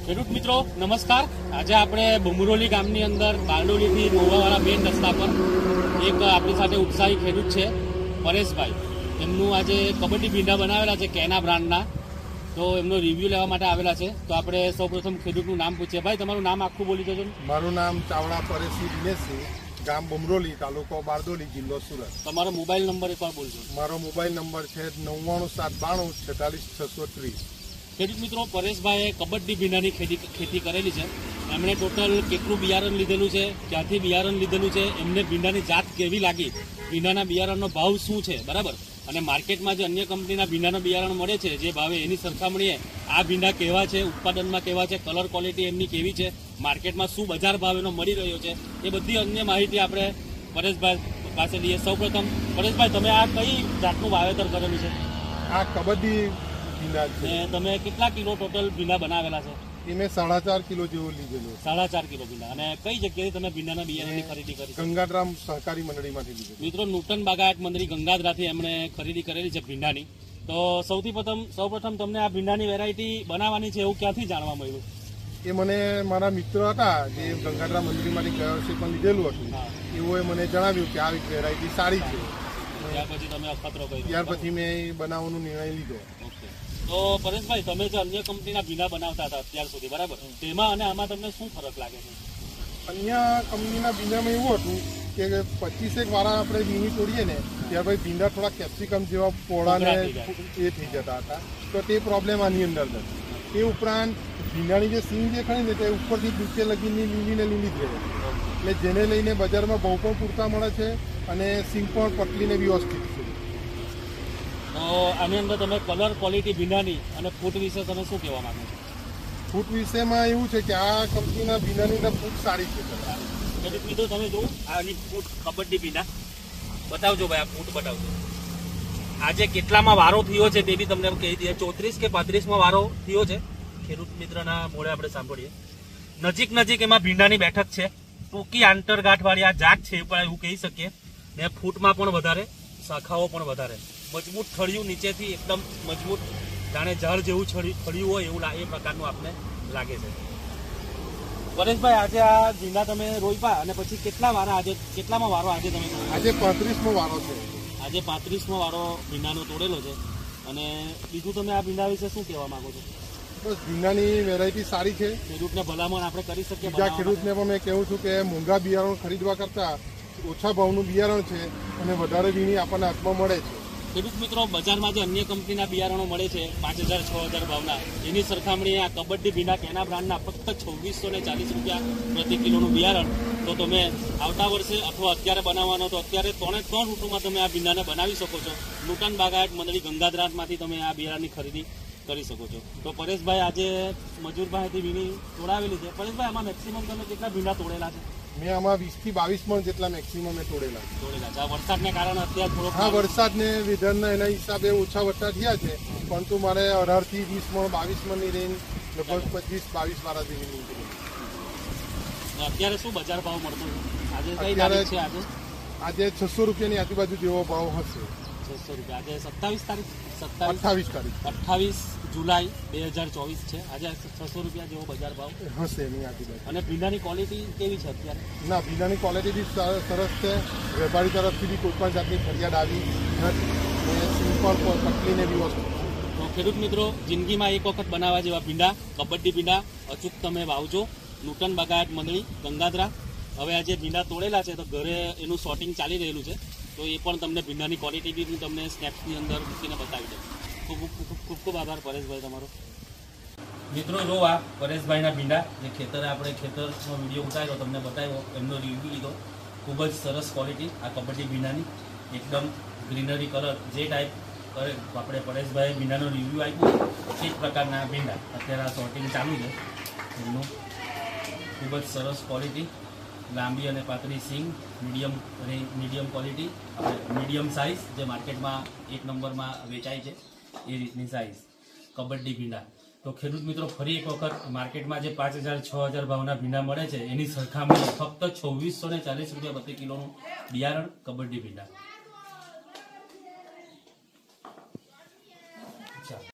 ખેડૂત મિત્રો નમસ્કાર। આજે આપણે બુમરોલી ગામની અંદર બારડોલીથી મોવાવાળા મેઇન રસ્તા પર એક આપણી સાથે ઉત્સાહી ખેડૂત છે પરેશભાઈ। એમનું આજે કબડ્ડી ભીંડા બનાવેલા છે કેના બ્રાન્ડના, તો એમનો રિવ્યુ લેવા માટે આવેલા છે। તો આપણે સૌપ્રથમ ખેડૂતનું નામ પૂછીએ। ભાઈ, તમારું નામ આખું બોલી દેજો। મારું નામ ચાવડા પરેશસિંહ દિનેશસિંહ, ગામ બુમરોલી, તાલુકો બારડોલી, જિલ્લો સુરત। તમારો મોબાઈલ નંબર એકવાર બોલજો। મારો મોબાઈલ નંબર છે 9972464630। ખેડૂત મિત્રો, પરેશભાઈએ કબડ્ડી ભીંડાની ખેતી કરેલી છે। એમણે ટોટલ કેટલું બિયારણ લીધેલું છે, ક્યાંથી બિયારણ લીધેલું છે, એમને ભીંડાની જાત કેવી લાગી, ભીંડાના બિયારણનો ભાવ શું છે, બરાબર, અને માર્કેટમાં જે અન્ય કંપનીના ભીંડાનું બિયારણ મળે છે જે ભાવે, એની સરખામણીએ આ ભીંડા કેવા છે, ઉત્પાદનમાં કેવા છે, કલર ક્વોલિટી એમની કેવી છે, માર્કેટમાં શું બજાર ભાવ એનો મળી રહ્યો છે, એ બધી અન્ય માહિતી આપણે પરેશભાઈ પાસે લઈએ। સૌપ્રથમ પરેશભાઈ, તમે આ કઈ જાતનું વાવેતર કરેલું છે? આ કબડ્ડી ભીંડા છે। તમે કેટલા કિલો ટોટલ ભીંડા બનાવેલા છે? એ મેં 4.5 કિલો જેવું લીધેલું। 4.5 કિલો ભીંડા। અને કઈ જગ્યાએ તમે ભીંડાના બિયારણની ખરીદી કરી? ગંગારામ સહકારી મંડળીમાંથી લીધેલું। મિત્રો, નૂતન બાગાયત મંડળી ગંગાધરાથી એમણે ખરીદી કરેલી છે ભીંડાની। તો સૌપ્રથમ તમને આ ભીંડાની વેરાયટી બનાવવાની છે એવું ક્યાંથી જાણવા મળ્યું? એ મને મારા મિત્ર હતા જે ગંગારામ મંડળીમાંથી ગયા વર્ષે પણ લીધેલું હતું, એઓએ મને જણાવ્યું કે આ વેરાયટી સારી છે। ત્યાર પછી તમે અખતરો કર્યો? ત્યાર પછી મેં બનાવવાનો નિર્ણય લીધો। તો પરેશભાઈ, તમે જે અન્ય કંપનીના ભીંડા બનાવતા હતા અત્યાર સુધી, બરાબર, તેમાં અને આમાં તમને શું ફરક લાગે છે? અન્ય કંપનીના ભીંડામાં એવું હતું કે 25 વાળા આપણે વીણી તોડીએ ને ત્યાર પછી ભીંડા થોડા કેપ્સિકમ જેવા પોળાને એ થઈ જતા હતા, તો તે પ્રોબ્લેમ આની અંદર નથી। તે ઉપરાંત ભીંડાની જે સીંગ જે ખરી ને તે ઉપરથી નીચે લગીને લીલી ને લીલી જ રહે, એટલે જેને લઈને બજારમાં ભાવ પણ પૂરતા મળે છે અને સીંગ પણ પતલીને વ્યવસ્થિત છે। તો આની અંદર તમે કલર ક્વોલિટી ભીંડાની અને ફૂટ વિશે તમે શું કહેવા માંગો છો? ફૂટ વિશેમાં એવું છે કે આ કંપનીના ભીંડાની અંદર ફૂટ સારી છે। ખેડૂત મિત્રો, તમે જુઓ આની ફૂટ કબડ્ડી ભીંડા બતાવજો ભાઈ, આ ફૂટ બતાવજો। આજે કેટલામાં વારો થયો છે તે બી તમને કહી દઈએ। 34 કે 35માં વારો થયો છે। ખેડૂત મિત્રના મોડે આપણે સાંભળીએ। નજીક એમાં ભીંડાની બેઠક છે, ટૂંકી આંતરગાંઠવાળી આ જાત છે એવું કહી શકીએ ને। ફૂટમાં પણ વધારે, શાખાઓ પણ વધારે, મજબૂત થળિયું નીચેથી એકદમ મજબૂત, જાણે ઝાડ જેવું થળિયું હોય એવું એ પ્રકારનું આપને લાગે છે। પરેશભાઈ, આજે આ ભીંડા તમે રોપ્યા અને પછી કેટલામાં વારો આજે તમે? આજે 35મો વારો છે। આજે 35મો વારો ભીંડાનો તોડેલો છે। અને બીજું તમે આ ભીંડા વિશે શું કહેવા માંગો છો? બસ, ભીંડાની વેરાયટી સારી છે। ખેડૂતને ભલામણ આપણે કરી શકીએ? બીજા ખેડૂતને પણ મેં કહું છું કે મોંઘા બિયારણ ખરીદવા કરતા ઓછા ભાવનું બિયારણ છે અને વધારે વીણી આપણને હાથમાં મળે છે। ખેડૂત મિત્રો, બજારમાં જે અન્ય કંપનીના બિયારણો મળે છે 5000 6000 ભાવના, એની સરખામણીએ આ કબડ્ડી ભીંડા કેના બ્રાન્ડના ફક્ત 2640 રૂપિયા પ્રતિ કિલોનું બિયારણ, તો તમે આવતા વર્ષે અથવા અત્યારે બનાવવાનો તો અત્યારે 3 ઋતુમાં તમે આ ભીંડાને બનાવી શકો છો। નૂતન બાગાયત મંડળી ગંગાધરામાંથી તમે આ બિયારણની ખરીદી કરી શકો છો। તો પરેશભાઈ આજે મજૂર પાસેથી વીણી તોડાવેલી છે। પરેશભાઈ, આમાં મેક્સિમમ તમે કેટલા ભીંડા તોડેલા છે? મેં આમાં 20 થી 22 મણ જેટલા મેક્સિમમ મેં તોડેલા છે। આ વરસાદને કારણે અત્યારે થોડોક, હા, વરસાદને વેધરના એના હિસાબે ઓછા વરસાદ થયા છે, પરંતુ મારે 18 થી 20 મણ 22 મણની રેન્જ લગભગ 25-22 વાળા જેવી નીકળી। અત્યારે શું બજાર ભાવ મળતો છે? આજે કઈ તારીખ છે? આજે 600 રૂપિયાની આજુબાજુ જેવો ભાવ હશે। 600 રૂપિયા। આજે 27 તારીખ? 28 તારીખ, 28 જુલાઈ 2024 છે। આજે 600 રૂપિયા જેવો બજાર ભાવ હશે એની આજુબાજુ। અને ભીંડાની ક્વોલિટી કેવી છે અત્યારે? ના, ભીંડાની ક્વોલિટી બી સરસ છે। વેપારી તરફથી બી કોઈ પણ જાતની ફરિયાદ આવી નથી, સિમ્પલ પતલીને બી વસ્તુ। તો ખેડૂત મિત્રો, જિંદગીમાં એક વખત બનાવવા જેવા ભીંડા, કબડ્ડી ભીંડા અચૂક તમે વાવજો। નૂતન બાગાયત મંડળી ગંગાધરા। હવે આજે ભીંડા તોડેલા છે તો ઘરે એનું શોર્ટિંગ ચાલી રહેલું છે, તો એ પણ તમને ભીંડાની ક્વોલિટી બી હું તમને સ્નેપ્સની અંદર મૂકીને બતાવી દઉં। ખૂબ આભાર પરેશભાઈ તમારો। મિત્રો, જો આ પરેશભાઈના ભીંડા જે આપણે ખેતરનો વિડીયો ઉતાર્યો, તમને બતાવ્યો, એમનો રિવ્યુ લીધો। ખૂબ જ સરસ ક્વોલિટી આ કબડ્ડી ભીંડાની, એકદમ ગ્રીનરી કલર જે ટાઈપ આપણે પરેશભાઈ ભીંડાનો રિવ્યુ આપ્યો એ જ પ્રકારના ભીંડા અત્યારે આ શોર્ટિંગ ચાલુ છે એમનું। ખૂબ જ સરસ ક્વોલિટી, લાંબી અને પાતળી સિંગ, મીડિયમ ક્વોલિટી, મીડિયમ સાઇઝ જે માર્કેટમાં 1 નંબરમાં વેચાય છે એ રીતની સાઇઝ કબડ્ડી ભીંડા। તો ખેડૂત મિત્રો, ફરી એક વખત માર્કેટમાં જે 5000 6000 ભાવના ભીંડા મળે છે એની સરખામણી ફક્ત 2640 રૂપિયા પ્રતિ કિલોનું બિયારણ કબડ્ડી ભીંડા।